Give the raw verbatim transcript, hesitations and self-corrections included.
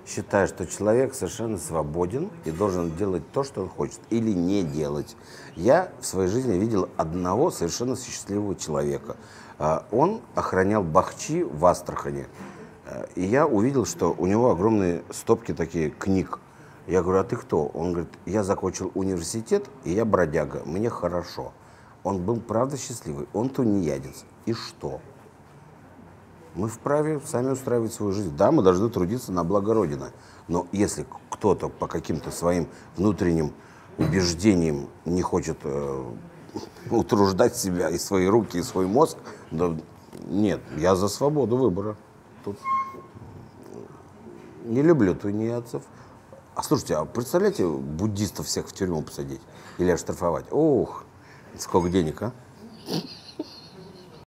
считаю, что человек совершенно свободен и должен делать то, что он хочет, или не делать. Я в своей жизни видел одного совершенно счастливого человека. А, Он охранял Бахчи в Астрахани. А, И я увидел, что у него огромные стопки такие книг. Я говорю, а ты кто? Он говорит, я закончил университет, и я бродяга, мне хорошо. Он был, правда, счастливый, он тунеядец. И что? Мы вправе сами устраивать свою жизнь. Да, мы должны трудиться на благо Родины. Но если кто-то по каким-то своим внутренним убеждениям не хочет э, утруждать себя и свои руки, и свой мозг, да, нет, я за свободу выбора. Тут не люблю тунеядцев. А слушайте, а представляете, буддистов всех в тюрьму посадить или оштрафовать? Ох, сколько денег, а?